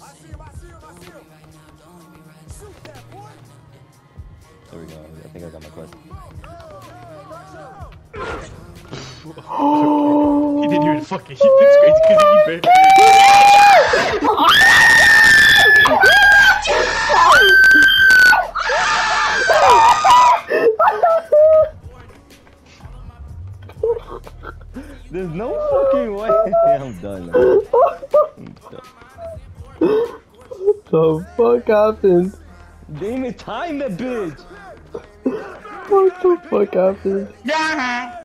There we go. I think I got my quest. He didn't even fucking hit this crazy because he better. There's no fucking way. I'm done now. I'm done. What the fuck happened? Didn't even time that bitch. What the fuck happened? Yeah.